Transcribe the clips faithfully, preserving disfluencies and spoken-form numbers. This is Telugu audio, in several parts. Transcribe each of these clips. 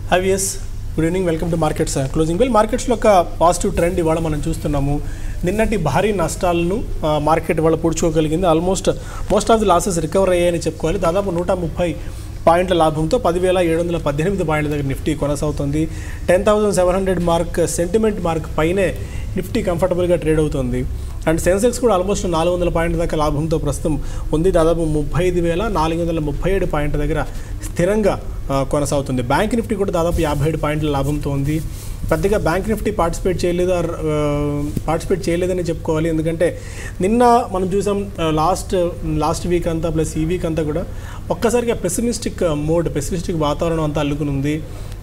Hi yes good evening, welcome to markets closing bell. మార్కెట్స్లో ఒక పాజిటివ్ ట్రెండ్ ఇవాళ మనం చూస్తున్నాము. నిన్నటి భారీ నష్టాలను మార్కెట్ ఇవాళ పూడ్చుకోగలిగింది. Almost most of the losses recover అయ్యాయని చెప్పుకోవాలి. దాదాపు నూట ముప్పై పాయింట్ల లాభంతో పదివేల ఏడు వందల పద్దెనిమిది పాయింట్ల దగ్గర నిఫ్టీ కొనసాగుతుంది. Ten thousand seven hundred mark sentiment mark పైనే నిఫ్టీ కంఫర్టబుల్గా ట్రేడ్ అవుతుంది. అండ్ సెన్సెక్స్ కూడా ఆల్మోస్ట్ నాలుగు వందల పాయింట్ల దాకా లాభంతో ప్రస్తుతం ఉంది. దాదాపు ముప్పై ఐదు వేల నాలుగు వందల ముప్పై ఏడు పాయింట్ల దగ్గర స్థిరంగా కొనసాగుతుంది. బ్యాంక్ నిఫ్టీ కూడా దాదాపు యాభై ఏడు పాయింట్ల లాభంతో ఉంది. పెద్దగా బ్యాంక్ నిఫ్టీ పార్టిసిపేట్ చేయలేదు పార్టిసిపేట్ చేయలేదని చెప్పుకోవాలి. ఎందుకంటే నిన్న మనం చూసాం లాస్ట్ లాస్ట్ వీక్ అంతా ప్లస్ ఈ వీక్ అంతా కూడా ఒక్కసారిగా పెసిమిస్టిక్ మోడ్ పెసిమిస్టిక్ వాతావరణం అంతా అల్లుకుని ఉంది.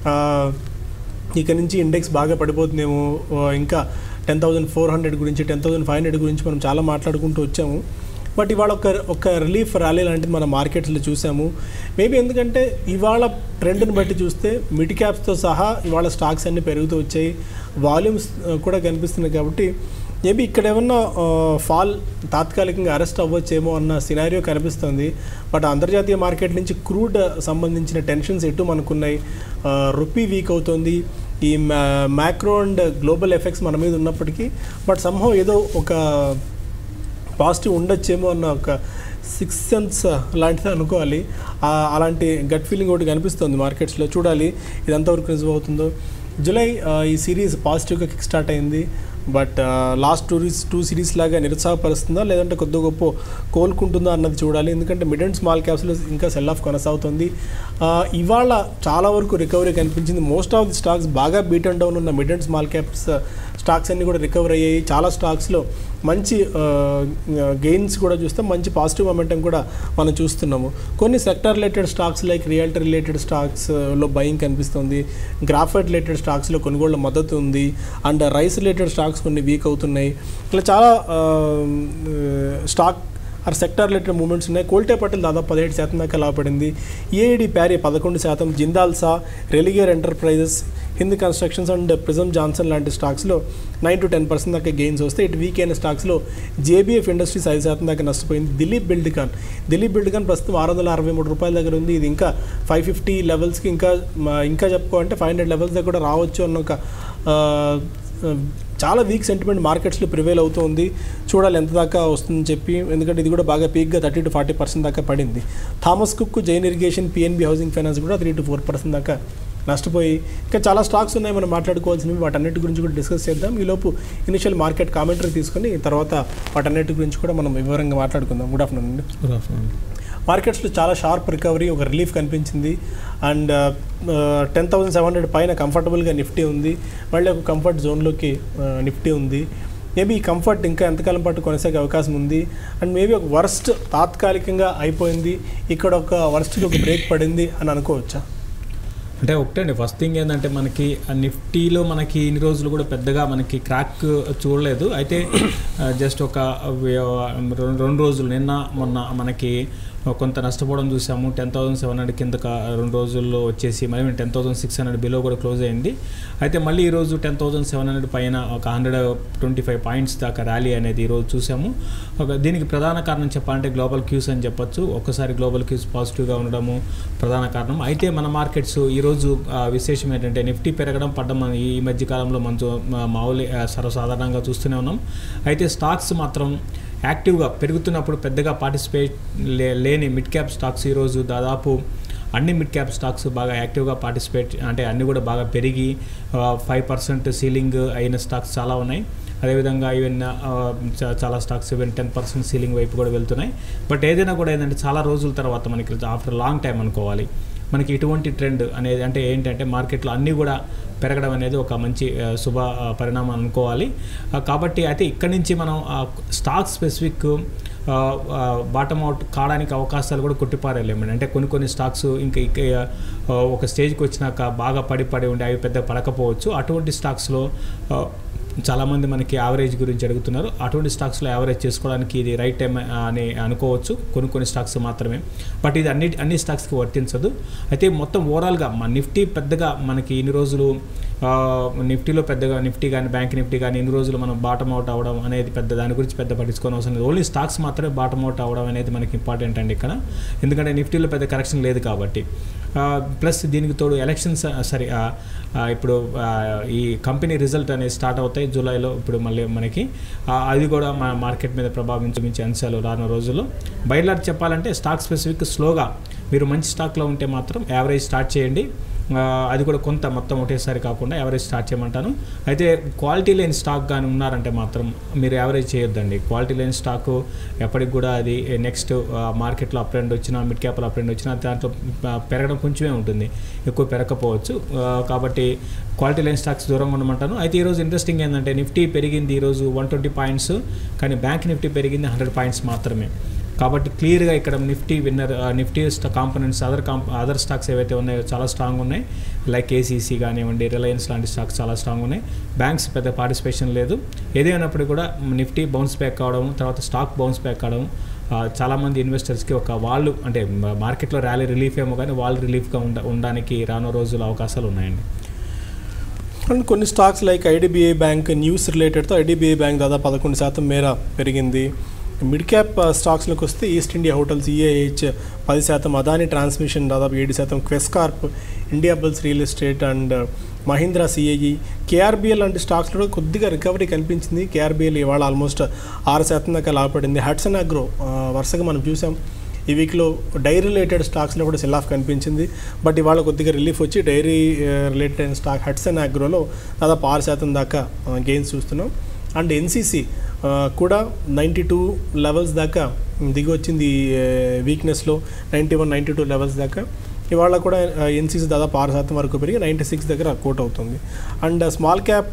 ఇక నుంచి ఇండెక్స్ బాగా పడిపోతుందేమో, ఇంకా టెన్ థౌజండ్ ఫోర్ హండ్రెడ్ గురించి టెన్ థౌజండ్ ఫైవ్ హండ్రెడ్ గురించి మనం చాలా మాట్లాడుకుంటూ వచ్చాము. బట్ ఇవాళ ఒక ఒక రిలీఫ్ ర్యాలీ లాంటిది మన మార్కెట్స్లో చూసాము. మేబీ ఎందుకంటే ఇవాళ ట్రెండ్ని బట్టి చూస్తే మిడ్ క్యాప్స్తో సహా ఇవాళ స్టాక్స్ అన్నీ పెరుగుతూ వచ్చాయి, వాల్యూమ్స్ కూడా కనిపిస్తున్నాయి. కాబట్టి మేబీ ఇక్కడ ఏమన్నా ఫాల్ తాత్కాలికంగా అరెస్ట్ అవ్వచ్చేమో అన్న సినారియో కనిపిస్తుంది. బట్ అంతర్జాతీయ మార్కెట్ నుంచి క్రూడ్ సంబంధించిన టెన్షన్స్ ఎటు మనకున్నాయి. రూపీ వీక్ అవుతుంది. ఈ మ్యాక్రో అండ్ గ్లోబల్ ఎఫెక్ట్స్ మన మీద ఉన్నప్పటికీ బట్ సంహౌ ఏదో ఒక పాజిటివ్ ఉండొచ్చేమో అన్న ఒక సిక్స్ సెన్స్ లాంటిది అనుకోవాలి. అలాంటి గట్ ఫీలింగ్ ఒకటి కనిపిస్తుంది మార్కెట్స్లో. చూడాలి ఇది ఎంతవరకు రిజర్వ్ అవుతుందో. జూలై ఈ సిరీస్ పాజిటివ్గా కిక్ స్టార్ట్ అయింది. But last two two series లాగా నిరుత్సాహపరుస్తుందా లేదంటే కొద్ది గొప్ప కోలుకుంటుందా అన్నది చూడాలి. ఎందుకంటే మిడ్ అండ్ స్మాల్ క్యాప్స్లో ఇంకా సెల్ ఆఫ్ కొనసాగుతుంది. ఇవాళ చాలా వరకు రికవరీ కనిపించింది. మోస్ట్ ఆఫ్ ది స్టాక్స్ బాగా బీట్ అండ్ డౌన్ ఉన్న mid and small caps stocks అన్నీ కూడా రికవర్ అయ్యాయి. చాలా స్టాక్స్లో మంచి గెయిన్స్ కూడా చూస్తాం, మంచి పాజిటివ్ మొమెంటం కూడా మనం చూస్తున్నాము. కొన్ని sector related stocks like realty related స్టాక్స్లో బయింగ్ కనిపిస్తుంది. గ్రాఫైట్ రిలేటెడ్ స్టాక్స్లో కొనుగోళ్ల మద్దతు ఉంది. అండ్ రైస్ రిలేటెడ్ స్టాక్స్ కొన్ని వీక్ అవుతున్నాయి. ఇలా చాలా stock or sector related movements ఉన్నాయి. కోల్టే పటేల్ దాదాపు పదిహేడు శాతం దాకా లాభపడింది. ఏఐడి ప్యారీ పదకొండు శాతం, Jindal Saw, Religare enterprises, Hind constructions and Prism Johnson లాంటి స్టాక్స్లో నైన్ టు టెన్ పర్సెంట్ దాకా గెయిన్స్ వస్తే ఇటు వీక్ అయిన స్టాక్స్లో జేబీఎఫ్ ఇండస్ట్రీస్ ఐదు శాతం దాకా నష్టపోయింది. దిలీప్ బిల్డ్కాన్ దిలీప్ బిల్డ్కాన్ ప్రస్తుతం ఆరు వందల అరవై మూడు రూపాయల దగ్గర ఉంది. ఇది ఇంకా ఫైవ్ ఫిఫ్టీ లెవెల్స్కి ఇంకా ఇంకా చెప్పుకోవాలంటే ఫైవ్ హండ్రెడ్ లెవెల్స్ దగ్గర కూడా రావచ్చు అన్న ఒక చాలా వీక్ సెంటిమెంట్ మార్కెట్స్లో ప్రివేల్ అవుతుంది. చూడాలి ఎంత దాకా వస్తుందని చెప్పి, ఎందుకంటే ఇది కూడా బాగా పీక్గా థర్టీ టు ఫార్టీ పర్సెంట్ దాకా పడింది. Thomas Cook, Jain irrigation, PNB housing finance కూడా త్రీ టు ఫోర్ పర్సెంట్ దాకా నష్టపోయి ఇంకా చాలా స్టాక్స్ ఉన్నాయి మనం మాట్లాడుకోవాల్సినవి. వాటన్నిటి గురించి కూడా డిస్కస్ చేద్దాం. ఈలోపు ఇనిషియల్ మార్కెట్ కామెంటరీ తీసుకొని తర్వాత వాటన్నిటి గురించి కూడా మనం వివరంగా మాట్లాడుకుందాం. గుడ్ ఆఫ్టర్నూన్ అండి. Good afternoon. మార్కెట్స్లో చాలా షార్ప్ రికవరీ, ఒక రిలీఫ్ కనిపించింది. And ten thousand seven hundred పైన కంఫర్టబుల్గా నిఫ్టీ ఉంది. మళ్ళీ ఒక కంఫర్ట్ జోన్లోకి నిఫ్టీ ఉంది. మేబీ ఈ కంఫర్ట్ ఇంకా ఎంతకాలం పాటు కొనసాగే అవకాశం ఉంది. అండ్ మేబీ ఒక వర్స్ట్ తాత్కాలికంగా అయిపోయింది, ఇక్కడ ఒక వర్స్ట్కి ఒక బ్రేక్ పడింది అని అనుకోవచ్చా? అంటే ఒకటే అండి, ఫస్ట్ థింగ్ ఏంటంటే మనకి నిఫ్టీలో మనకి ఇన్ని రోజులు కూడా పెద్దగా మనకి క్రాక్ చూడలేదు. అయితే జస్ట్ ఒక రెండు రోజులు నిన్న మొన్న మనకి కొంత నష్టపోవడం చూసాము. టెన్ థౌసండ్ సెవెన్ హండ్రెడ్ కింద రెండు రోజుల్లో వచ్చేసి మళ్ళీ ten thousand six hundred below కూడా క్లోజ్ అయింది. అయితే మళ్ళీ ఈరోజు టెన్ థౌసండ్ సెవెన్ హండ్రెడ్ పైన ఒక హండ్రెడ్ ట్వంటీ ఫైవ్ పాయింట్స్ దాకా ర్యాలీ అనేది ఈరోజు చూసాము. ఒక దీనికి ప్రధాన కారణం చెప్పాలంటే గ్లోబల్ క్యూస్ అని చెప్పొచ్చు. ఒక్కసారి గ్లోబల్ క్యూస్ పాజిటివ్గా ఉండడము ప్రధాన కారణం. అయితే మన మార్కెట్స్ ఈరోజు విశేషం ఏంటంటే నిఫ్టీ పెరగడం పడ్డం ఈ మధ్యకాలంలో మంచి మామూలు సర్వసాధారణంగా చూస్తూనే ఉన్నాం. అయితే స్టాక్స్ మాత్రం యాక్టివ్గా పెరుగుతున్నప్పుడు పెద్దగా పార్టిసిపేట్ లే లేని మిడ్ క్యాప్ స్టాక్స్ ఈరోజు దాదాపు అన్ని మిడ్ క్యాప్ స్టాక్స్ బాగా యాక్టివ్గా పార్టిసిపేట్ అంటే అన్నీ కూడా బాగా పెరిగి ఫైవ్ పర్సెంట్ సీలింగ్ అయిన స్టాక్స్ చాలా ఉన్నాయి. అదేవిధంగా ఈవెన్ చాలా stocks even ten percent ceiling వైపు కూడా వెళ్తున్నాయి. బట్ ఏదైనా కూడా ఏంటంటే చాలా రోజుల తర్వాత మనకి ఆఫ్టర్ లాంగ్ టైం అనుకోవాలి మనకి ఇటువంటి ట్రెండ్ అనేది అంటే ఏంటంటే మార్కెట్లో అన్నీ కూడా పెరగడం అనేది ఒక మంచి శుభ పరిణామం అనుకోవాలి. కాబట్టి అయితే ఇక్కడి నుంచి మనం స్టాక్ స్పెసిఫిక్ బాటమ్ అవుట్ కావడానికి అవకాశాలు కూడా కొట్టిపారేలేమండి. అంటే కొన్ని కొన్ని స్టాక్స్ ఇంకా ఇంకా ఒక స్టేజ్కి వచ్చినాక బాగా పడి పడి ఉండి అవి పెద్ద పడకపోవచ్చు. అటువంటి స్టాక్స్లో చాలామంది మనకి యావరేజ్ గురించి అడుగుతున్నారు. అటువంటి స్టాక్స్లో యావరేజ్ చేసుకోవడానికి ఇది రైట్ టైం అని అనుకోవచ్చు, కొన్ని కొన్ని స్టాక్స్ మాత్రమే. బట్ ఇది అన్ని అన్ని స్టాక్స్కి వర్తించదు. అయితే మొత్తం ఓవరాల్గా మన నిఫ్టీ పెద్దగా మనకి ఇన్ని రోజులు నిఫ్టీలో పెద్దగా నిఫ్టీ కానీ బ్యాంక్ నిఫ్టీ కానీ ఇన్ని రోజులు మనం బాటమ్ అవుట్ అవ్వడం అనేది పెద్ద దాని గురించి పెద్ద పట్టించుకోని అవసరం లేదు. ఓన్లీ స్టాక్స్ మాత్రమే బాటమ్ అవుట్ అవ్వడం అనేది మనకి ఇంపార్టెంట్ అండి ఇక్కడ. ఎందుకంటే నిఫ్టీలో పెద్ద కరెక్షన్ లేదు కాబట్టి. ప్లస్ దీనికి తోడు ఎలక్షన్స్ సరే ఇప్పుడు ఈ కంపెనీ రిజల్ట్ అనేది స్టార్ట్ అవుతాయి జూలైలో, ఇప్పుడు మళ్ళీ మనకి అది కూడా మన మార్కెట్ మీద ప్రభావం చూపించే అంశాలు రానున్న రోజుల్లో. బయలాట్ చెప్పాలంటే స్టాక్ స్పెసిఫిక్ స్లోగా మీరు మంచి స్టాక్లో ఉంటే మాత్రం యావరేజ్ స్టార్ట్ చేయండి, అది కూడా కొంత మొత్తం ఒకటేసారి కాకుండా యావరేజ్ స్టార్ట్ చేయమంటాను. అయితే క్వాలిటీ లేని స్టాక్ కానీ ఉన్నారంటే మాత్రం మీరు యావరేజ్ చేయొద్దండి. క్వాలిటీ లేని స్టాకు ఎప్పటికి కూడా అది నెక్స్ట్ మార్కెట్లో అప్ ట్రెండ్ వచ్చినా, మిడ్ క్యాప్లో అప్ ట్రెండ్ వచ్చినా దాంట్లో పెరగడం కొంచెమే ఉంటుంది, ఎక్కువ పెరగకపోవచ్చు. కాబట్టి క్వాలిటీ లేని స్టాక్స్ దూరంగా ఉండమంటాను. అయితే ఈరోజు ఇంట్రెస్టింగ్ ఏంటంటే నిఫ్టీ పెరిగింది ఈరోజు వన్ ట్వంటీ పాయింట్స్, కానీ బ్యాంక్ నిఫ్టీ పెరిగింది హండ్రెడ్ పాయింట్స్ మాత్రమే. కాబట్టి క్లియర్గా ఇక్కడ Nifty winner, Nifty components other comp other stocks ఏవైతే ఉన్నాయో చాలా స్ట్రాంగ్ ఉన్నాయి, లైక్ ఏసీసీ కానివ్వండి, రిలయన్స్ లాంటి స్టాక్స్ చాలా స్ట్రాంగ్ ఉన్నాయి. బ్యాంక్స్ పెద్ద పార్టిసిపేషన్ లేదు. ఏదైనప్పుడు కూడా నిఫ్టీ బౌన్స్ బ్యాక్ కావడం, తర్వాత స్టాక్ బౌన్స్ బ్యాక్ కావడం చాలామంది ఇన్వెస్టర్స్కి ఒక వాళ్ళు అంటే మార్కెట్లో ర్యాలీ రిలీఫ్ ఏమో కానీ వాళ్ళు రిలీఫ్గా ఉండ ఉండడానికి రానున్న రోజుల అవకాశాలు ఉన్నాయండి. అండ్ కొన్ని stocks like IDBI bank news రిలేటెడ్తో ఐడిబిఐ బ్యాంక్ దాదాపు పదకొండు శాతం మేర పెరిగింది. మిడ్ క్యాప్ స్టాక్స్లోకి వస్తే ఈస్ట్ ఇండియా హోటల్స్ ఈఏహెచ్ పది శాతం, అదాని ట్రాన్స్మిషన్ దాదాపు ఏడు శాతం, Quess corp, Indiabulls real estate and Mahindra CIE, KRBL లాంటి స్టాక్స్లో కొద్దిగా రికవరీ కనిపించింది. కేఆర్బిఎల్ ఇవాళ ఆల్మోస్ట్ ఆరు శాతం దాకా లాభపడింది. హట్సన్ అగ్రో వరుసగా మనం చూసాం ఈ వీక్లో డైరీ రిలేటెడ్ స్టాక్స్లో కూడా సెల్ ఆఫ్ కనిపించింది, బట్ ఇవాళ కొద్దిగా రిలీఫ్ వచ్చి డైరీ రిలేటెడ్ అయిన స్టాక్ హట్సన్ అగ్రోలో దాదాపు ఆరు శాతం దాకా గెయిన్స్ చూస్తున్నాం. అండ్ ఎన్సీసీ కూడా నైంటీ టూ లెవెల్స్ దాకా దిగి వచ్చింది వీక్నెస్లో, ninety one ninety two levels దాకా. ఇవాళ కూడా ఎన్సీసీ దాదాపు ఆరు శాతం వరకు పెరిగి నైంటీ సిక్స్ దగ్గర కోట్ అవుతుంది. అండ్ స్మాల్ క్యాప్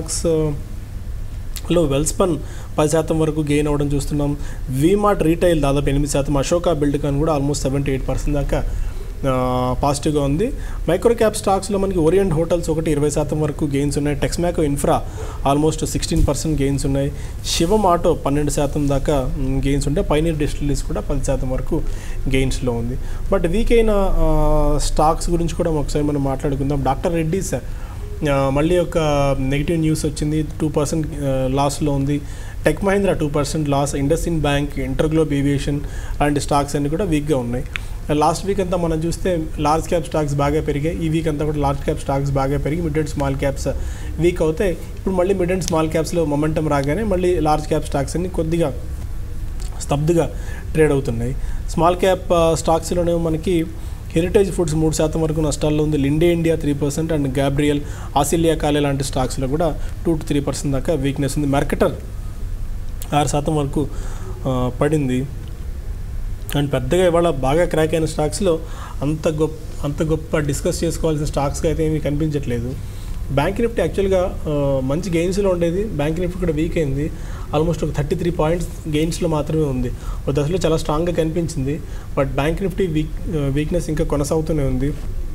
స్టాక్స్లో వెల్స్పన్ పది శాతం వరకు గెయిన్ అవ్వడం చూస్తున్నాం. వీమార్ట్ రీటైల్ దాదాపు ఎనిమిది శాతం, అశోకా బిల్డ్కాన్ కూడా ఆల్మోస్ట్ సెవెంటీ ఎయిట్ పర్సెంట్ దాకా పాజిటివ్గా ఉంది. మైక్రో క్యాప్ స్టాక్స్లో మనకి ఓరియంట్ హోటల్స్ ఒకటి ఇరవై శాతం వరకు గెయిన్స్ ఉన్నాయి. Texmaco Infra almost sixteen percent gains ఉన్నాయి. శివం ఆటో పన్నెండు శాతం దాకా గెయిన్స్ ఉంటాయి. పైనీర్ డిస్టిలరీస్ కూడా పది శాతం వరకు గెయిన్స్లో ఉంది. బట్ వీక్ అయిన స్టాక్స్ గురించి కూడా ఒకసారి మనం మాట్లాడుకుందాం. డాక్టర్ రెడ్డీస్ మళ్ళీ ఒక నెగిటివ్ న్యూస్ వచ్చింది, టూ పర్సెంట్ లాస్లో ఉంది. Tech Mahindra two percent loss. IndusInd bank, InterGlobe aviation లాంటి స్టాక్స్ అన్నీ కూడా వీక్గా ఉన్నాయి. లాస్ట్ వీక్ అంతా మనం చూస్తే లార్జ్ క్యాప్ స్టాక్స్ బాగా పెరిగాయి. ఈ వీక్ అంతా కూడా లార్జ్ క్యాప్ స్టాక్స్ బాగా పెరిగి mid and small caps weak అవుతాయి. ఇప్పుడు మళ్ళీ మిడ్ అండ్ స్మాల్ క్యాప్స్లో మొమెంటం రాగానే మళ్ళీ లార్జ్ క్యాప్ స్టాక్స్ అన్ని కొద్దిగా స్తబ్దుగా ట్రేడ్ అవుతున్నాయి. స్మాల్ క్యాప్ స్టాక్స్లోనే మనకి హెరిటేజ్ ఫుడ్స్ మూడు శాతం వరకు నష్టాల్లో ఉంది. Linde India three percent and Gabriel, ఆసిలియా కాలే లాంటి స్టాక్స్లో కూడా టూ టు త్రీ పర్సెంట్ దాకా వీక్నెస్ ఉంది. మార్కెటర్ ఆరు శాతం వరకు పడింది. అండ్ పెద్దగా ఇవాళ బాగా క్రాక్ అయిన స్టాక్స్లో అంత గొప్ప అంత గొప్ప డిస్కస్ చేసుకోవాల్సిన స్టాక్స్కి అయితే ఏమీ కనిపించట్లేదు. బ్యాంక్ నిఫ్టీ యాక్చువల్గా మంచి గెయిన్స్లో ఉండేది, బ్యాంక్ నిఫ్టీ కూడా వీక్ అయింది. ఆల్మోస్ట్ ఒక థర్టీ త్రీ పాయింట్స్ గెయిన్స్లో మాత్రమే ఉంది. ఒక దశలో చాలా స్ట్రాంగ్గా కనిపించింది, but bank Nifty weak weakness ఇంకా కొనసాగుతూనే ఉంది.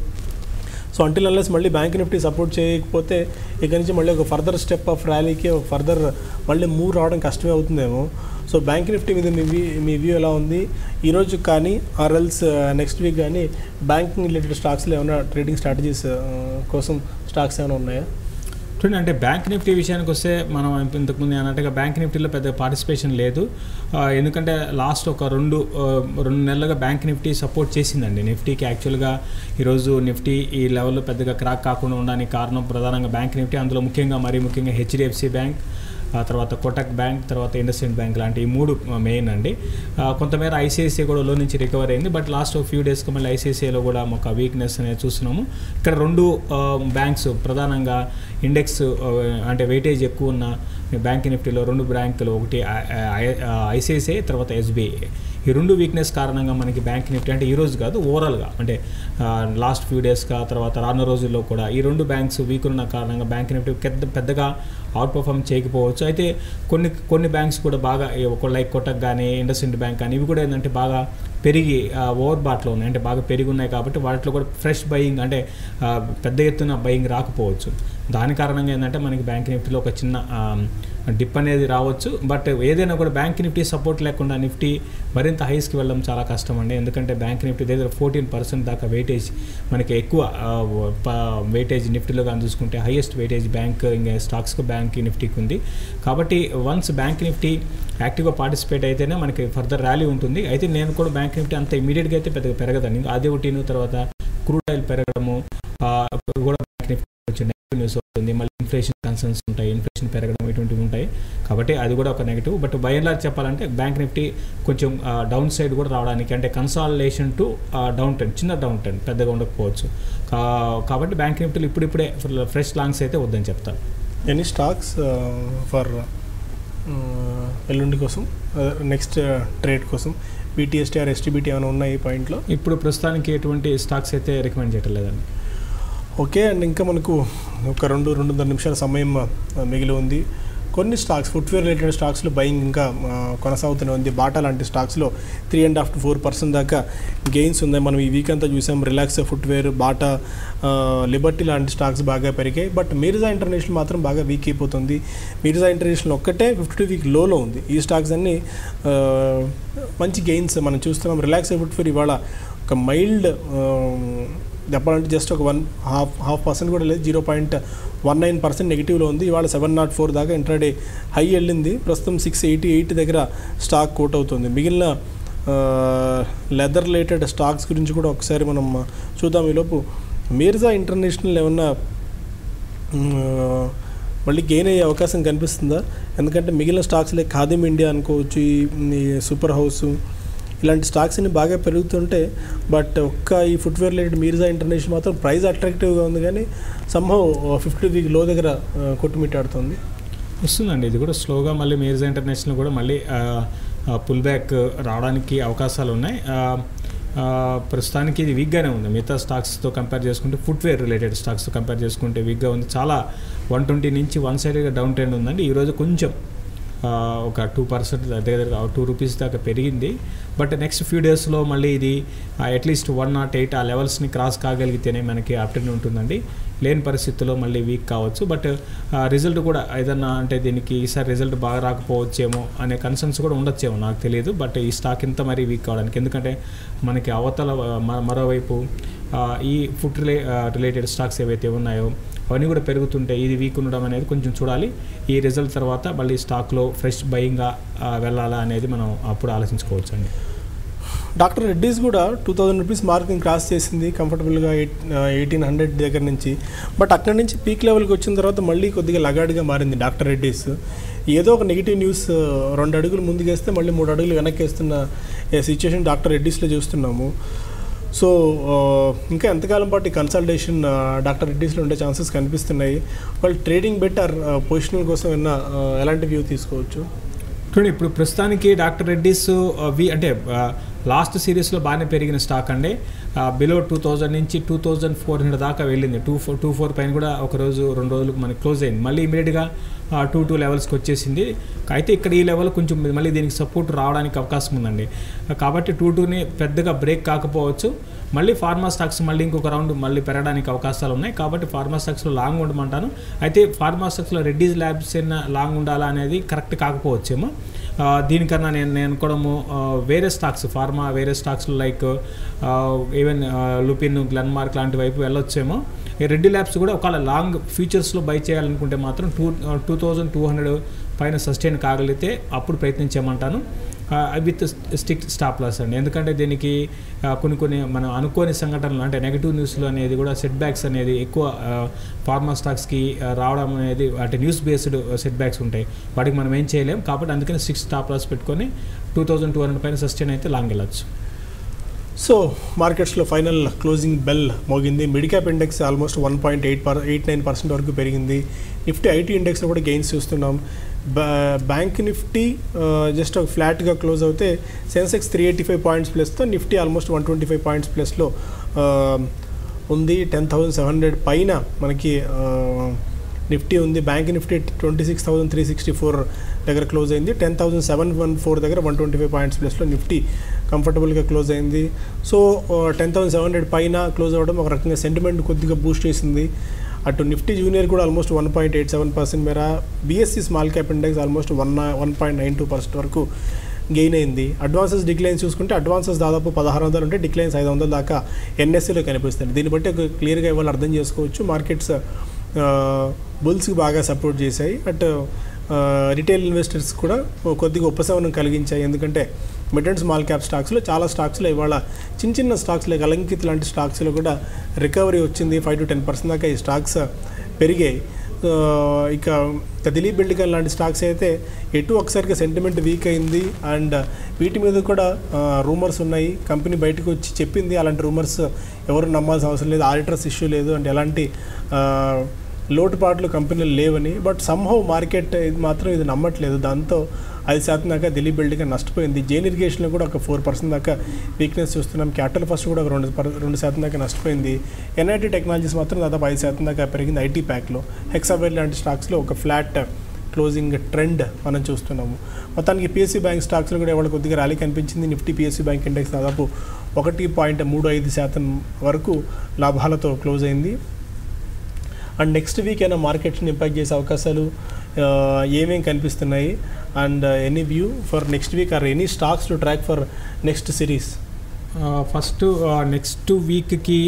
సో అంటిల్ అన్లెస్ మళ్ళీ బ్యాంక్ నిఫ్టీ సపోర్ట్ చేయకపోతే ఇక నుంచి మళ్ళీ ఒక ఫర్దర్ స్టెప్ ఆఫ్ ర్యాలీకి ఒక ఫర్దర్ మళ్ళీ మూవ్ రావడం కష్టమే అవుతుందేమో. సో బ్యాంక్ నిఫ్టీ మీద మీ వ్యూ మీ వ్యూ ఎలా ఉంది ఈరోజు కానీ, ఆర్ఎల్స్ నెక్స్ట్ వీక్ కానీ బ్యాంకింగ్ రిలేటెడ్ స్టాక్స్లో ఏమైనా ట్రేడింగ్ స్ట్రాటజీస్ కోసం స్టాక్స్ ఏమైనా ఉన్నాయా? చూడండి, అంటే బ్యాంక్ నిఫ్టీ విషయానికి వస్తే మనం ఇంతకుముందు అన్నట్టుగా బ్యాంక్ నిఫ్టీలో పెద్ద పార్టిసిపేషన్ లేదు. ఎందుకంటే లాస్ట్ ఒక రెండు రెండు నెలలుగా బ్యాంక్ నిఫ్టీ సపోర్ట్ చేసిందండి నిఫ్టీకి. యాక్చువల్గా ఈరోజు నిఫ్టీ ఈ లెవెల్లో పెద్దగా క్రాక్ కాకుండా ఉండడానికి కారణం ప్రధానంగా బ్యాంక్ నిఫ్టీ. అందులో ముఖ్యంగా మరీ ముఖ్యంగా హెచ్డిఎఫ్సి బ్యాంక్, తర్వాత కోటక్ బ్యాంక్, తర్వాత ఇండస్ఇండ్ బ్యాంక్ లాంటి ఈ మూడు మెయిన్ అండి. కొంతమేర ఐసిఐసిఐ కూడా లో నుంచి రికవర్ అయింది, బట్ లాస్ట్ ఫ్యూ డేస్కి మళ్ళీ ఐసిఐసిఐలో కూడా ఒక వీక్నెస్ అనేది చూస్తున్నాము. ఇక్కడ రెండు బ్యాంక్స్ ప్రధానంగా ఇండెక్స్ అంటే వెయిటేజ్ ఎక్కువ ఉన్న బ్యాంక్ నిఫ్టీలో రెండు బ్యాంకులు, ఒకటి ఐసిఐసిఐ తర్వాత ఎస్బీఐ. ఈ రెండు వీక్నెస్ కారణంగా మనకి బ్యాంక్ నిఫ్టీ అంటే ఈరోజు కాదు ఓవరాల్గా అంటే లాస్ట్ ఫ్యూ డేస్గా తర్వాత రానున్న రోజుల్లో కూడా ఈ రెండు బ్యాంక్స్ వీక్ ఉన్న కారణంగా బ్యాంక్ నిఫ్టీ పెద్ద పెద్దగా అవుట్ పర్ఫార్మ్ చేయకపోవచ్చు. అయితే కొన్ని కొన్ని బ్యాంక్స్ కూడా బాగా ఒక లైక్ కోటక్ కానీ ఇండస్ఇండ్ బ్యాంక్ కానీ ఇవి కూడా ఏంటంటే బాగా పెరిగి ఓవర్ బాట్లో ఉన్నాయి, అంటే బాగా పెరిగి ఉన్నాయి. కాబట్టి వాటిలో కూడా ఫ్రెష్ బయింగ్ అంటే పెద్ద ఎత్తున బయింగ్ రాకపోవచ్చు. దాని కారణంగా ఏంటంటే మనకి బ్యాంక్ నిఫ్టీలో ఒక చిన్న డిప్ అనేది రావచ్చు. బట్ ఏదైనా కూడా బ్యాంక్ నిఫ్టీ సపోర్ట్ లేకుండా నిఫ్టీ మరింత హైస్కి వెళ్ళడం చాలా కష్టం అండి. ఎందుకంటే బ్యాంక్ నిఫ్టీ దగ్గర ఫోర్టీన్ పర్సెంట్ దాకా వెయిటేజ్ మనకి ఎక్కువ వెయిటేజ్ నిఫ్టీలో కానీ చూసుకుంటే హైయెస్ట్ వెయిటేజ్ బ్యాంక్ ఇంకా స్టాక్స్కి బ్యాంక్ నిఫ్టీకి ఉంది. కాబట్టి వన్స్ బ్యాంక్ నిఫ్టీ యాక్టివ్గా పార్టిసిపేట్ అయితేనే మనకి ఫర్దర్ ర్యాలీ ఉంటుంది. అయితే నేను కూడా బ్యాంక్ నిఫ్టీ అంత ఇమీడియట్గా అయితే పెద్దగా పెరగదండి. అదే ఒకటిను తర్వాత క్రూడ్ ఆయిల్ పెరగడము కూడా బ్యాంక్ నిఫ్టీ కొంచెం నెగిటివ్ న్యూస్ అవుతుంది. మళ్ళీ ఇన్ఫ్లేషన్ కన్సర్న్స్ ఉంటాయి, ఇన్ఫ్లేషన్ పెరగడం ఇటువంటివి ఉంటాయి కాబట్టి అది కూడా ఒక negative. But by and large చెప్పాలంటే బ్యాంక్ నిఫ్టీ కొంచెం డౌన్ సైడ్ కూడా రావడానికి అంటే కన్సాలిడేషన్ టు డౌన్ ట్రెండ్, చిన్న డౌన్ ట్రెండ్ పెద్దగా ఉండకపోవచ్చు కాబట్టి బ్యాంక్ నిఫ్టీలు ఇప్పుడిప్పుడే ఫ్రెష్ లాంగ్స్ అయితే వద్దని చెప్తాను. ఎనీ స్టాక్స్ ఫర్ ఎల్లుండి కోసం నెక్స్ట్ ట్రేడ్ కోసం బీటీఎస్టీ ఆర్ ఎస్టీబీటీ ఏమైనా ఉన్నాయి ఈ పాయింట్లో? ఇప్పుడు ప్రస్తుతానికి ఎటువంటి స్టాక్స్ అయితే రికమెండ్ చేయటం లేదండి. ఓకే, అండ్ ఇంకా మనకు ఒక రెండు రెండున్నర నిమిషాల సమయం మిగిలి ఉంది. కొన్ని స్టాక్స్ ఫుట్వేర్ రిలేటెడ్ స్టాక్స్లో బయింగ్ ఇంకా కొనసాగుతూనే ఉంది. బాటా లాంటి స్టాక్స్లో three and half to four percent దాకా గెయిన్స్ ఉన్నాయి. మనం ఈ వీక్ అంతా చూసాం. రిలాక్స్ ఫుట్వేర్, బాటా, లిబర్టీ లాంటి స్టాక్స్ బాగా పెరిగాయి. బట్ మిర్జా ఇంటర్నేషనల్ మాత్రం బాగా వీక్ అయిపోతుంది. మిర్జా ఇంటర్నేషనల్ ఒక్కటే ఫిఫ్టీ వీక్ లోలో ఉంది. ఈ స్టాక్స్ అన్నీ మంచి గెయిన్స్ మనం చూస్తున్నాం. రిలాక్స్ ఫుట్వేర్ ఇవాళ ఒక మైల్డ్ చెప్పాలంటే జస్ట్ ఒక వన్ హాఫ్ హాఫ్ పర్సెంట్ కూడా లేదు, zero point one nine percent నెగిటివ్లో ఉంది. ఇవాళ సెవెన్ నాట్ ఫోర్ దాకా ఇంట్రాడే హై వెళ్ళింది. ప్రస్తుతం సిక్స్ ఎయిటీ ఎయిట్ దగ్గర స్టాక్ కోట్ అవుతుంది. మిగిలిన లెదర్ రిలేటెడ్ స్టాక్స్ గురించి కూడా ఒకసారి మనం చూద్దాం. ఈలోపు మిర్జా ఇంటర్నేషనల్ ఏమన్నా మళ్ళీ గెయిన్ అయ్యే అవకాశం కనిపిస్తుందా? ఎందుకంటే మిగిలిన స్టాక్స్ లైక్ ఖాదిమ్ ఇండియా అనుకోవచ్చు, ఈ సూపర్ హౌస్ ఇలాంటి స్టాక్స్ అన్ని బాగా పెరుగుతుంటే బట్ ఒక్క ఈ ఫుట్వేర్ రిలేటెడ్ మిర్జా ఇంటర్నేషనల్ మాత్రం ప్రైస్ అట్రాక్టివ్గా ఉంది కానీ సంహౌ ఫిఫ్టీ వీక్ లో దగ్గర కొట్టుమిట్టాడుతుంది. వస్తుందండి ఇది కూడా స్లోగా. మళ్ళీ మిర్జా ఇంటర్నేషనల్ కూడా మళ్ళీ పుల్ బ్యాక్ రావడానికి అవకాశాలు ఉన్నాయి. ప్రస్తుతానికి ఇది వీక్గానే ఉంది. మిగతా స్టాక్స్తో కంపేర్ చేసుకుంటే ఫుట్వేర్ రిలేటెడ్ స్టాక్స్తో కంపేర్ చేసుకుంటే వీక్గా ఉంది. చాలా వన్ ట్వంటీ నుంచి వన్ సైడ్గా డౌన్ ట్రెండ్ ఉందండి. ఈరోజు కొంచెం ఒక టూ పర్సెంట్ దగ్గర దగ్గర టూ రూపీస్ దాకా పెరిగింది. బట్ నెక్స్ట్ ఫ్యూ డేస్లో మళ్ళీ ఇది అట్లీస్ట్ వన్ నాట్ ఎయిట్ ఆ లెవెల్స్ని క్రాస్ కాగలిగితేనే మనకి ఆప్టర్నూన్ ఉంటుందండి. లేని పరిస్థితుల్లో మళ్ళీ వీక్ కావచ్చు. బట్ రిజల్ట్ కూడా ఏదన్నా అంటే దీనికి ఈసారి రిజల్ట్ బాగా రాకపోవచ్చేమో అనే కన్సర్న్స్ కూడా ఉండొచ్చేమో, నాకు తెలియదు. బట్ ఈ స్టాక్ ఇంత మరీ వీక్ కావడానికి ఎందుకంటే మనకి అవతల మరోవైపు ఈ ఫుడ్ రిలే రిలేటెడ్ స్టాక్స్ ఏవైతే ఉన్నాయో అవన్నీ కూడా పెరుగుతుంటే ఇది వీక్ ఉండడం అనేది కొంచెం చూడాలి. ఈ రిజల్ట్ తర్వాత మళ్ళీ స్టాక్లో ఫ్రెష్ బయింగ్గా వెళ్ళాలా అనేది మనం అప్పుడు ఆలోచించుకోవచ్చు అండి. డాక్టర్ రెడ్డీస్ కూడా two thousand rupees marking cross చేసింది కంఫర్టబుల్గా ఎయిట్ ఎయిటీన్ హండ్రెడ్ దగ్గర నుంచి. బట్ అక్కడి నుంచి పీక్ లెవెల్కి వచ్చిన తర్వాత మళ్ళీ కొద్దిగా లగాడిగా మారింది డాక్టర్ రెడ్డీస్. ఏదో ఒక నెగిటివ్ న్యూస్ రెండు అడుగులు ముందుకేస్తే మళ్ళీ మూడు అడుగులు వెనక్కి వేస్తున్న సిచ్యువేషన్ డాక్టర్ రెడ్డీస్లో చూస్తున్నాము. సో ఇంకా ఎంతకాలం పాటు ఈ కన్సల్టేషన్ డాక్టర్ రెడ్డీస్లో ఉండే ఛాన్సెస్ కనిపిస్తున్నాయి. వాళ్ళు ట్రేడింగ్ బెటర్ పొజిషనల్ కోసం ఏమన్నా ఎలాంటి వ్యూ తీసుకోవచ్చు? చూడండి, ఇప్పుడు ప్రస్తుతానికి డాక్టర్ రెడ్డీస్ వి అంటే లాస్ట్ సిరీస్లో బాగానే పెరిగిన స్టాక్ అండి. బిలో టూ థౌజండ్ నుంచి టూ థౌజండ్ ఫోర్ హండ్రెడ్ దాకా వెళ్ళింది. టూ ఫోర్ టూ ఫోర్ పైన కూడా ఒక రోజు రెండు రోజులకు మనకి క్లోజ్ అయింది. మళ్ళీ ఇమీడియట్గా టూ టూ లెవెల్స్కి వచ్చేసింది. అయితే ఇక్కడ ఈ లెవెల్ కొంచెం మళ్ళీ దీనికి సపోర్ట్ రావడానికి అవకాశం ఉందండి. కాబట్టి టూ టూని పెద్దగా బ్రేక్ కాకపోవచ్చు. మళ్ళీ ఫార్మా స్టాక్స్ మళ్ళీ ఇంకొక రౌండ్ మళ్ళీ పెరగడానికి అవకాశాలు ఉన్నాయి. కాబట్టి ఫార్మా స్టాక్స్లో లాంగ్ ఉండమంటాను. అయితే ఫార్మా స్టాక్స్లో రెడ్డీస్ ల్యాబ్స్ అయినా లాంగ్ ఉండాలా అనేది కరెక్ట్ కాకపోవచ్చేమో. దీనికన్నా నేను నేను అనుకోవడము వేరే స్టాక్స్ ఫార్మా వేరే స్టాక్స్లో లైక్ ఈవెన్ లుపిన్, గ్లెన్మార్క్ లాంటి వైపు వెళ్ళొచ్చేమో. ఈ రెడ్డి ల్యాబ్స్ కూడా ఒకవేళ లాంగ్ ఫ్యూచర్స్లో బై చేయాలనుకుంటే మాత్రం two two thousand two hundred పైన సస్టైన్ కాగలిగితే అప్పుడు ప్రయత్నించమంటాను విత్ స్టిక్ స్టాప్ లాస్ అండి. ఎందుకంటే దీనికి కొన్ని కొన్ని మనం అనుకోని సంఘటనలు అంటే నెగిటివ్ న్యూస్లు అనేది కూడా సెట్ బ్యాక్స్ అనేది ఎక్కువ ఫార్మా స్టాక్స్కి రావడం అనేది అంటే న్యూస్ బేస్డ్ సెట్ బ్యాక్స్ ఉంటాయి. వాటికి మనం ఏం చేయలేం. కాబట్టి అందుకని సిక్స్ స్టాప్ లాస్ పెట్టుకొని టూ థౌజండ్ టూ హండ్రెడ్ పైన సస్టైన్ అయితే లాంగ్ వెళ్ళచ్చు. సో మార్కెట్స్లో ఫైనల్ క్లోజింగ్ బెల్ మోగింది. Mid cap index almost one point eight per eight nine percent వరకు పెరిగింది. నిఫ్టీ ఐటీ ఇండెక్స్లో కూడా గెయిన్స్ చూస్తున్నాం. బ్యాంక్ నిఫ్టీ జస్ట్ ఒక ఫ్లాట్గా క్లోజ్ అవుతే Sensex three eighty five points ప్లస్తో Nifty almost one twenty five points ప్లస్లో ఉంది. టెన్ థౌజండ్ సెవెన్ హండ్రెడ్ పైన మనకి నిఫ్టీ ఉంది. Bank Nifty twenty six thousand three sixty four దగ్గర క్లోజ్ అయింది. Ten thousand seven one four దగ్గర వన్ ట్వంటీ ఫైవ్ పాయింట్స్ ప్లస్లో నిఫ్టీ కంఫర్టబుల్గా క్లోజ్ అయింది. So ten thousand seven hundred పైన క్లోజ్ అవ్వడం ఒక రకంగా సెంటిమెంట్ కొద్దిగా బూస్ట్ చేసింది. అటు నిఫ్టీ జూనియర్ కూడా almost one point eight seven percent మేర, BSE small cap index almost one one point nine two percent వరకు గెయిన్ అయింది. అడ్వాన్సెస్ డిక్లైన్స్ చూసుకుంటే అడ్వాన్సెస్ దాదాపు పదహారు వందలు ఉంటే డిక్లైన్స్ ఐదు వందల దాకా ఎన్ఎస్సీలో కనిపిస్తుంది. దీన్ని బట్టి ఒక క్లియర్గా ఇవాళ అర్థం చేసుకోవచ్చు మార్కెట్స్ బుల్స్కి బాగా సపోర్ట్ చేశాయి. అట్ రిటైల్ ఇన్వెస్టర్స్ కూడా కొద్దిగా ఉపశమనం కలిగించాయి. ఎందుకంటే మిడ్ అండ్ స్మాల్ క్యాప్ స్టాక్స్లో చాలా స్టాక్స్లో ఇవాళ చిన్న చిన్న స్టాక్స్ లైక్ అలంకిత్ లాంటి స్టాక్స్లో కూడా రికవరీ వచ్చింది. ఫైవ్ టు టెన్ పర్సెంట్ దాకా ఈ స్టాక్స్ పెరిగాయి. ఇక దిలీప్ బిల్డ్కన్ లాంటి స్టాక్స్ అయితే ఎటు ఒకసారిగా సెంటిమెంట్ వీక్ అయింది అండ్ వీటి మీద కూడా రూమర్స్ ఉన్నాయి. కంపెనీ బయటకు వచ్చి చెప్పింది అలాంటి రూమర్స్ ఎవరు నమ్మాల్సిన అవసరం లేదు, ఆడిటర్స్ ఇష్యూ లేదు అంటే ఎలాంటి లోటుపాట్లు కంపెనీలు లేవని. బట్ సమ్హౌ మార్కెట్ ఇది మాత్రం ఇది నమ్మట్లేదు. దాంతో ఐదు శాతం దాకా దిలీప్ బిల్డ్కన్ నష్టపోయింది. జైన్ ఇరిగేషన్లో కూడా ఒక ఫోర్ పర్సెంట్ దాకా వీక్నెస్ చూస్తున్నాం. క్యాపిటల్ ఫస్ట్ కూడా ఒక రెండు రెండు శాతం దాకా నష్టపోయింది. ఎన్ఐటీ టెక్నాలజీస్ మాత్రం దాదాపు ఐదు శాతం దాకా పెరిగింది. ఐటీ ప్యాక్లో హెక్సావేర్ లాంటి స్టాక్స్లో ఒక ఫ్లాట్ క్లోజింగ్ ట్రెండ్ మనం చూస్తున్నాము. మొత్తానికి పిఎస్సీ బ్యాంక్ స్టాక్స్లో కూడా ఇవాళ కొద్దిగా ర్యాలీ కనిపించింది. నిఫ్టీ పిఎస్సీ బ్యాంక్ ఇండెక్స్ దాదాపు ఒకటి పాయింట్ మూడు ఐదు శాతం వరకు లాభాలతో క్లోజ్ అయింది. అండ్ నెక్స్ట్ వీక్ అయినా మార్కెట్స్ని ఇంపాక్ట్ చేసే అవకాశాలు ఏమేమి కనిపిస్తున్నాయి and any view for next week or any stocks to track for next series? First next వీక్కి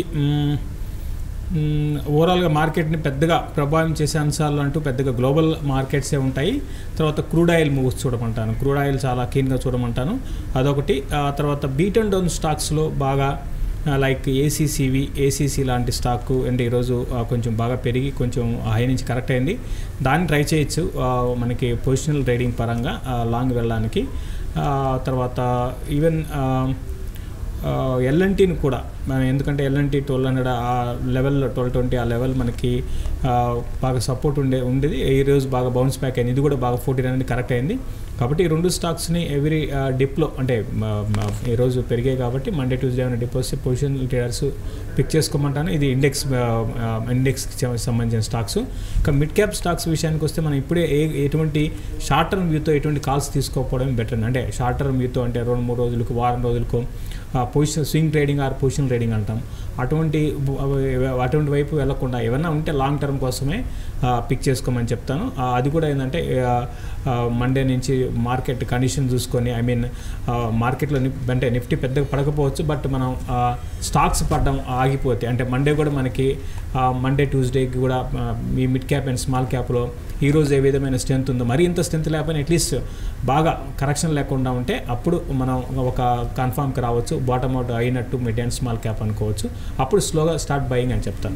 ఓవరాల్గా మార్కెట్ని పెద్దగా ప్రభావం చేసే అంశాలు అంటూ పెద్దగా గ్లోబల్ మార్కెట్సే ఉంటాయి. తర్వాత క్రూడ్ ఆయిల్ మూవ్స్ చూడమంటాను, క్రూడ్ ఆయిల్ చాలా కీన్గా చూడమంటాను, అదొకటి. తర్వాత బీట్ అండ్ డౌన్ స్టాక్స్లో బాగా లైక్ ఏసీసీవి ఏసీసీ లాంటి స్టాక్ అంటే ఈరోజు కొంచెం బాగా పెరిగి కొంచెం హై నుంచి కరెక్ట్ అయింది. దాన్ని ట్రై చేయొచ్చు మనకి పొజిషనల్ ట్రేడింగ్ పరంగా లాంగ్ వెళ్ళడానికి. తర్వాత ఈవెన్ ఎల్ఎన్టీని కూడా మనం ఎందుకంటే ఎల్ఎన్టీ ట్వెల్వ్ హండ్రెడ్ ఆ లెవెల్ ట్వెల్వ్ ట్వంటీ ఆ లెవెల్ మనకి బాగా సపోర్ట్ ఉండే ఉండేది. ఈరోజు బాగా బౌన్స్ బ్యాక్ అయింది. ఇది కూడా బాగా ఫోర్టీన్ అనేది కరెక్ట్ అయింది. కాబట్టి ఈ రెండు స్టాక్స్ని ఎవ్రీ డిప్లో అంటే ఈరోజు పెరిగాయి కాబట్టి మండే ట్యూస్డే అనే డిప్ వస్తే పొజిషన్ ట్రేడర్స్ పిక్ చేసుకోమంటాను. ఇది ఇండెక్స్ ఇండెక్స్కి సంబంధించిన స్టాక్స్. ఇక మిడ్ క్యాప్ స్టాక్స్ విషయానికి వస్తే మనం ఇప్పుడే ఏ ఎటువంటి షార్ట్ టర్మ్ వ్యూతో ఎటువంటి కాల్స్ తీసుకోకపోవడం బెటర్. అంటే షార్ట్ టర్మ్ వ్యూతో అంటే రెండు మూడు రోజులకు వారం రోజులకు position swing trading or position trading అంటాం. అటువంటి అటువంటి వైపు వెళ్లకుండా ఏమన్నా ఉంటే లాంగ్ టర్మ్ కోసమే పిక్ చేసుకోమని చెప్తాను. అది కూడా ఏంటంటే మండే నుంచి మార్కెట్ కండిషన్ చూసుకొని ఐ మీన్ మార్కెట్లో అంటే నిఫ్టీ పెద్దగా పడకపోవచ్చు, బట్ మనం స్టాక్స్ పడడం ఆగిపోతే అంటే మండే కూడా మనకి మండే ట్యూస్డేకి కూడా మీ మిడ్ క్యాప్ అండ్ స్మాల్ క్యాప్లో ఈరోజు ఏ విధమైన స్ట్రెంత్ ఉందో మరి ఇంత స్ట్రెంత్ లేకపోయినా అట్లీస్ట్ బాగా కరెక్షన్ లేకుండా ఉంటే అప్పుడు మనం ఒక కన్ఫామ్కి రావచ్చు. బాటమ్ అవుట్ అయినట్టు మిడ్ అండ్ స్మాల్ క్యాప్ అనుకోవచ్చు. అప్పుడు స్లోగా స్టార్ట్ బయింగ్ అని చెప్తాను.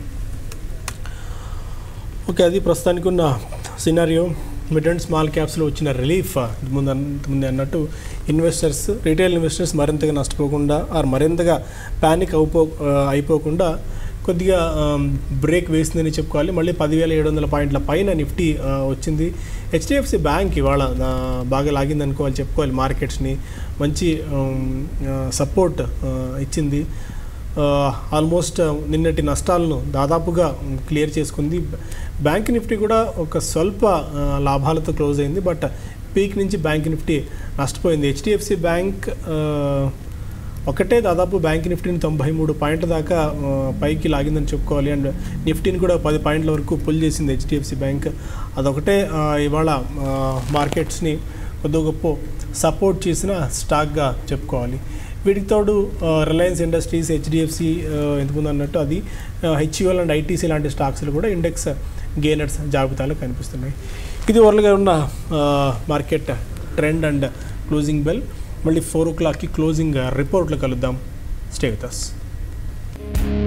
ఓకే, అది ప్రస్తుతానికి ఉన్న సినారియో. మిడ్ అండ్ స్మాల్ క్యాప్స్లో వచ్చిన రిలీఫ్ ముందు ముందే అన్నట్టు ఇన్వెస్టర్స్ రీటైల్ ఇన్వెస్టర్స్ మరింతగా నష్టపోకుండా ఆర్ మరింతగా ప్యానిక్ అయిపో అయిపోకుండా కొద్దిగా బ్రేక్ వేసిందని చెప్పుకోవాలి. మళ్ళీ పదివేల ఏడు వందల పాయింట్ల పైన నిఫ్టీ వచ్చింది. హెచ్డిఎఫ్సి బ్యాంక్ ఇవాళ బాగా లాగింది అనుకోవాలి, చెప్పుకోవాలి. మార్కెట్స్ని మంచి సపోర్ట్ ఇచ్చింది. ఆల్మోస్ట్ నిన్నటి నష్టాలను దాదాపుగా క్లియర్ చేసుకుంది. బ్యాంక్ నిఫ్టీ కూడా ఒక స్వల్ప లాభాలతో క్లోజ్ అయింది. బట్ పీక్ నుంచి బ్యాంక్ నిఫ్టీ నష్టపోయింది. హెచ్డిఎఫ్సి బ్యాంక్ ఒకటే దాదాపు బ్యాంక్ నిఫ్టీని తొంభై మూడు పాయింట్ల దాకా పైకి లాగిందని చెప్పుకోవాలి. అండ్ నిఫ్టీని కూడా పది పాయింట్ల వరకు పుల్ చేసింది హెచ్డిఎఫ్సి బ్యాంక్. అదొకటే ఇవాళ మార్కెట్స్ని కొద్ది గొప్ప సపోర్ట్ చేసిన స్టాక్గా చెప్పుకోవాలి. వీటికి తోడు రిలయన్స్ ఇండస్ట్రీస్, హెచ్డిఎఫ్సి ఎంతమంది అన్నట్టు అది హెచ్యుఎల్ అండ్ ఐటీసీ లాంటి స్టాక్స్లు కూడా ఇండెక్స్ గెయినర్స్ జాబితాలో కనిపిస్తున్నాయి. ఇది ఓవర్గా ఉన్న market trend and closing bell. మళ్ళీ ఫోర్ ఓ క్లాక్కి క్లోజింగ్ రిపోర్ట్లు కలుద్దాం. Stay with us.